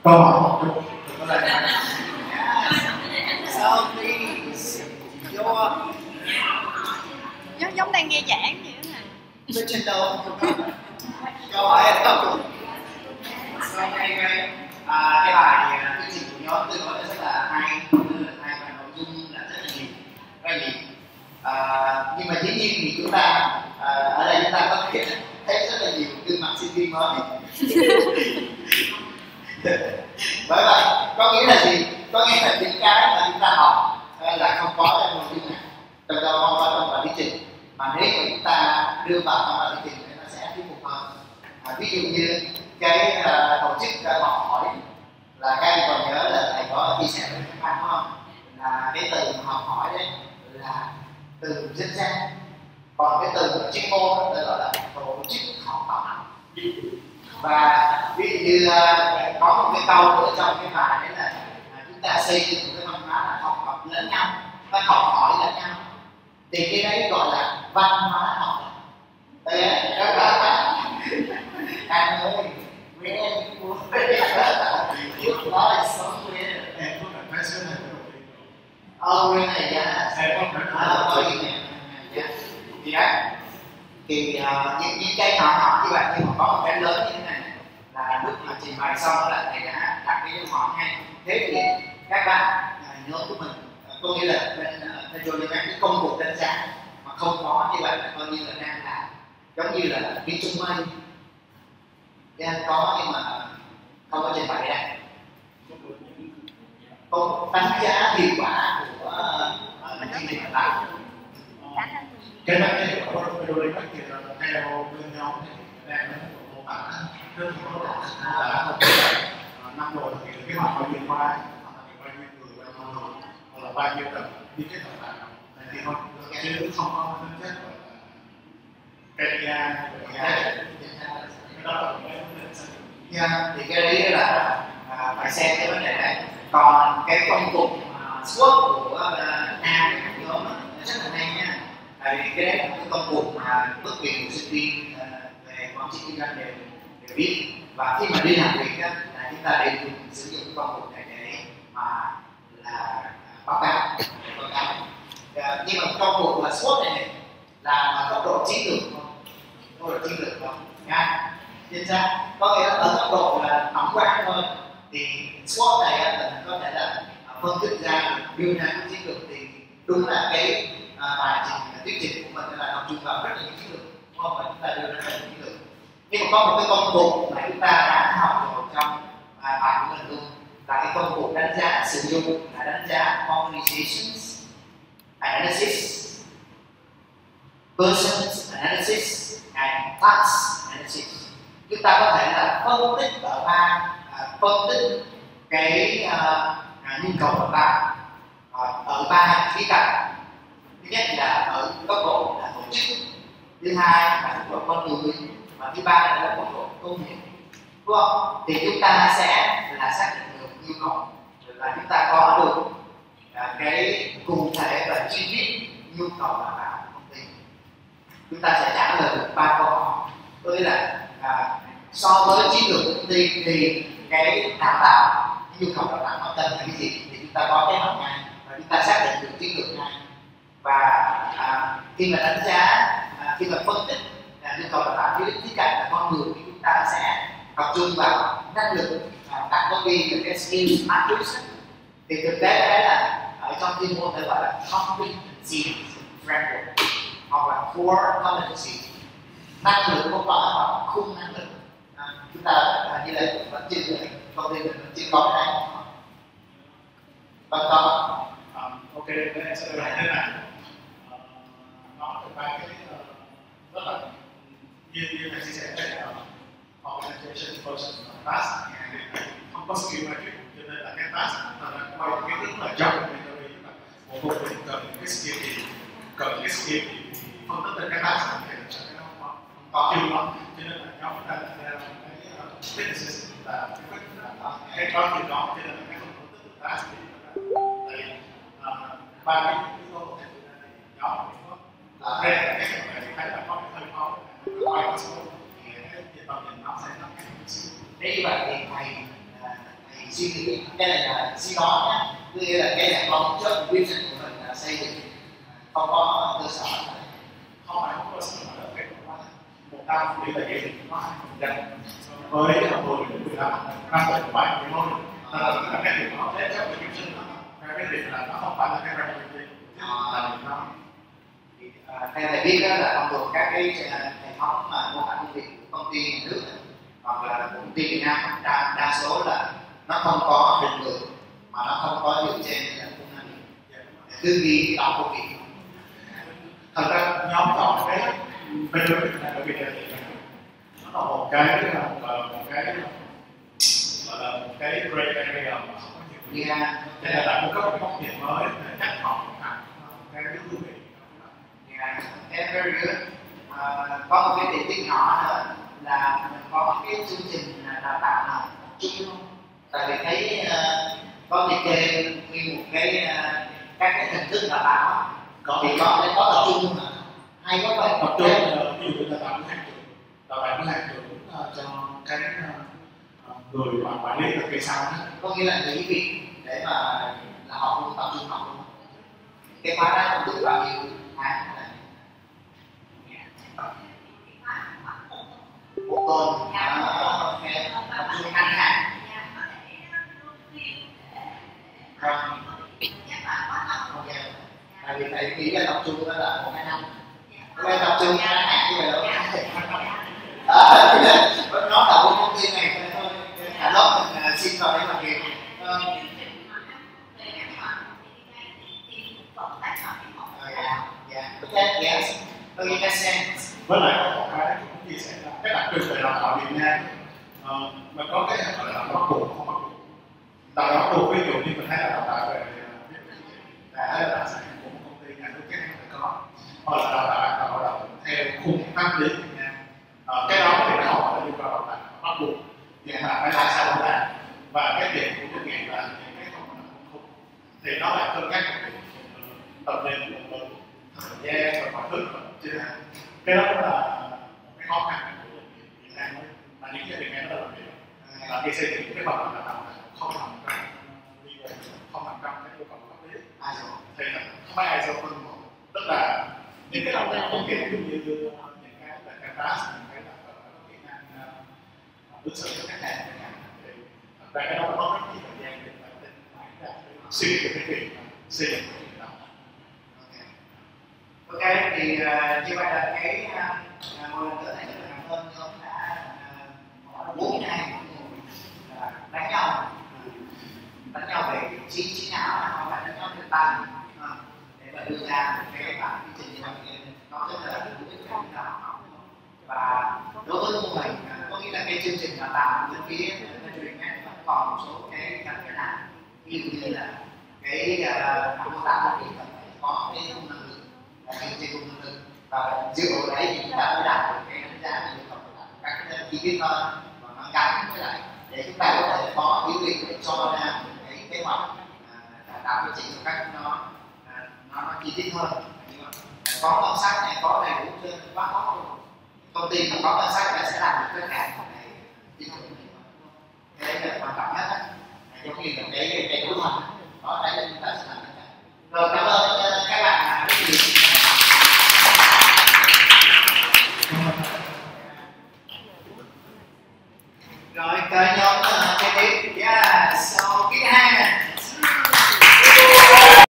câu hỏi một chút có thể So please, giống đang nghe giảng vậy đó nè. original câu hỏi ở đâu? So anyway, cái bài thuyết trình của nhóm tôi nói rất là hay và nội dung là rất là nhiều, nhưng mà dĩ nhiên thì chúng ta ở đây chúng ta có thể thấy rất là nhiều gương mặt sinh viên mới. Bởi vậy có nghĩa là gì? Có nghĩa là những cái mà chúng ta học là không có trong nội dung này, không có trong bài thuyết trình, mà nếu mà chúng ta đưa vào trong bài thuyết trình thì nó sẽ thuyết phục hơn. Ví dụ như cái tổ chức học hỏi là các em còn nhớ là thầy có chia sẻ với các bạn đúng không? Là cái từ học hỏi đấy là từ dân gian, còn cái từ chuyên môn đó gọi là tổ chức học tập. Và ví dụ như có một cái câu ở trong cái bài đấy là chúng ta xây dựng một cái văn hóa là học tập lẫn nhau và học hỏi lẫn nhau, thì cái đấy gọi là văn hóa học tập. Các bạn anh ơi, mấy em muốn lúc đó là sống với em có cảm thấy sớm hơn bên này nha, thì đó thì những cái nhỏ như vậy, nhưng mà có một cái lớn như thế này là lúc mà trình bày xong là thầy đã đặt cái câu hỏi hay. Thế thì các bạn nhóm của mình có nghĩa là bên rồi cái công cuộc đánh giá mà không có như vậy là coi như là đang làm giống như là đi chung mây, có nhưng mà không có trình bày đây, không đánh giá hiệu quả của chương trình làm. cái này cái hiệu quả của đôi các kiểu theo bên nhau thì đang mô tả rất là năm rồi thì cái học bao nhiêu khoa, bao nhiêu người, hoặc là bao nhiêu lần đi kết hợp lại thì không chứ không có tính chất KPI thì cái đấy là phải xem cái vấn đề này. Còn cái công cụ SWOT của A nhóm rất là hay nha, tại vì cái đấy là cái công cụ mà bất kỳ một sinh viên về quản trị kinh doanh đều biết, và khi mà đi làm việc là chúng ta đều sử dụng cái công cụ này để mà là báo cáo. Nhưng mà công cụ là SWOT này là ở cấp độ chiến lược không nha, chính xác, có nghĩa là ở cấp độ là tổng quát thôi. Thì SWOT này là có thể là phân tích ra, đưa ra cái chiến lược, thì đúng là cái bài thuyết trình của mình là tập trung vào rất là nhiều chiến lược, đúng không? Và chúng ta đưa ra rất là chiến lược. Nhưng mà có một cái công cụ mà chúng ta đã học rồi trong bài của mình luôn, là cái công cụ đánh giá sử dụng, là đánh giá organizations analysis, persons analysis and task analysis. Chúng ta có thể là phân tích ở phân tích cái nhu cầu ở ba khía cạnh. Thứ nhất là ở cấp độ là tổ chức, thứ hai là cấp độ con người, và thứ ba là cấp độ công nghiệp, đúng không? Thì chúng ta sẽ là xác định được nhu cầu, là chúng ta có được cái cụ thể và chi tiết nhu cầu là vào công ty. Chúng ta sẽ trả lời được 3 câu hỏi, tức là so với chiến lược công ty thì cái đào tạo, cái nhu cầu đào tạo nó cần là cái gì, thì chúng ta có cái học ngay và chúng ta xác định được chiến lược ngay. Và khi mà đánh giá, khi mà phân tích nhu cầu đào tạo dưới khía cạnh là con người, thì chúng ta sẽ tập trung vào năng lực, đặt có ghi là cái skill matrix. Thì thực tế đấy là ở trong chuyên môn phải gọi là competency framework hoặc là core competency, năng lực của bạn hoặc khung năng lực. Chúng ta như là vẫn chưa công ty mình vẫn chưa có cái này. Vâng có. Ok, em sẽ lại thế này. Nó được ba cái rất là như là chia sẻ đây là organization person task, không có skill matrix, cho nên là cái task là cái thứ là job một bộ phận cần cái skill thì phân tích lên cái task thì nó không có chưa lắm, cho nên là nhóm chúng ta đặt ra cái business là cái có chuyện đó, cho nên là cái phân tích task thì ba cái yếu tố thể hiện ra thì nhóm có đây là cái này thấy là có cái hơi khó quay cái số thì cái tầm nhìn nó sẽ nằm cái xíu. Thế như vậy thì thầy suy nghĩ cái này là suy đoán nhé, tức là cái này có trước vision của mình là xây dựng không có cơ sở, không phải có cơ sở mà là phải có 100 tỷ là cái nó hay dành với 10-15 năm tuổi của bạn thì thôi. Là cái việc nó sẽ chấp nhận sinh nó cái việc là nó không phải là cái reality là nó theo thầy biết đó là thông thường các cái hệ thống mà mô tả công việc của công ty nhà nước hoặc là công ty Việt Nam đa số là nó không có định lượng mà nó không có dựa trên là công năng tư duy đọc công việc. thật ra nhóm chọn cái bên đối tượng này bởi vì nó là một cái great area mà không có nhiều người cho nên là cung cấp một góc nhìn mới để cách họ cái thú vị. Very good. Có một cái điểm tích nhỏ nữa là mình có cái chương trình đào tạo nào chung không? Tại vì thấy có liệt kê nguyên một cái các cái hình thức đào tạo thì có tập trung mà hay quá vậy. Tập trung ví dụ như là đào tạo của hàng trưởng cho cái người mà quản lý ở phía sau đó. Có nghĩa là nghỉ việc để mà là học luôn, tập trung học luôn. Cái khóa đó không được bao nhiêu tháng là một tuần tập trung ngắn hạn. Tại vì thầy nghĩ là tập trung đó là 1-2 năm. Bây tập trung ngắn hạn như vậy đâu. Nó là một công ty này thôi, cả lớp mình xin vào đây làm việc. Yes, it makes sense. Với lại có một cái cũng chia sẻ là cái đặc trưng về đào tạo Việt Nam mà có cái gọi là bắt buộc không bắt buộc. Đào tạo bắt buộc ví dụ như mình thấy là đào tạo về là đặc sản của một công ty nhà nước chắc chắn phải có, hoặc là đào tạo theo khung pháp lý Việt Nam. Cái đó thì nó không phải là yêu cầu đào tạo bắt buộc, nhưng mà phải là sao làm và cái điểm của doanh nghiệp là những cái không là khung thì nó lại cân nhắc tập luyện của mình thời gian và mọi thứ chứ cái đó là một cái khó khăn của doanh nghiệp Việt Nam ấy, mà những cái Việt Nam nó là việc là khi xây dựng cái phần là không nằm trong không nằm trong cái yêu cầu pháp lý thì không phải ISO phân một, tức là những cái đầu không kiểu như những cái là cái task, những cái là có kỹ năng ứng xử với khách hàng thì thật ra cái đó nó có rất nhiều thời gian để phải suy nghĩ về cái việc xây dựng cái việc đó. Ok, thì như vậy là cái một lần nữa này rất là cảm ơn ông đã 4 ngày đánh nhau về trí não hoặc là đánh nhau về tâm để mà đưa ra cái bản quy trình như vậy nó rất là hữu ích cho chúng ta. Và đối với mô hình có nghĩa là cái chương trình đào tạo bên phía truyền nó còn một số cái nào ví dụ như là cái mô tả thì có cái công năng lượng là chương trình công năng lượng và dựa vào đấy thì chúng ta mới đạt được cái đánh giá về yêu cầu các cái chi tiết hơn và nó gắn với lại để chúng ta có thể có biểu hiện để cho ra cái kế hoạch tạo cái trình của các nó chi tiết hơn. Có ngân sách này có đầy đủ trên quá khó luôn. Công ty mà có ngân sách là sẽ làm được tất cả này cái đấy là quan trọng nhất á, giống như là cái kế hoạch đó, đấy là chúng ta sẽ làm tất cả. Rồi cảm ơn các bạn rất nhiều. Rồi tới nhóm kế tiếp, so cái hai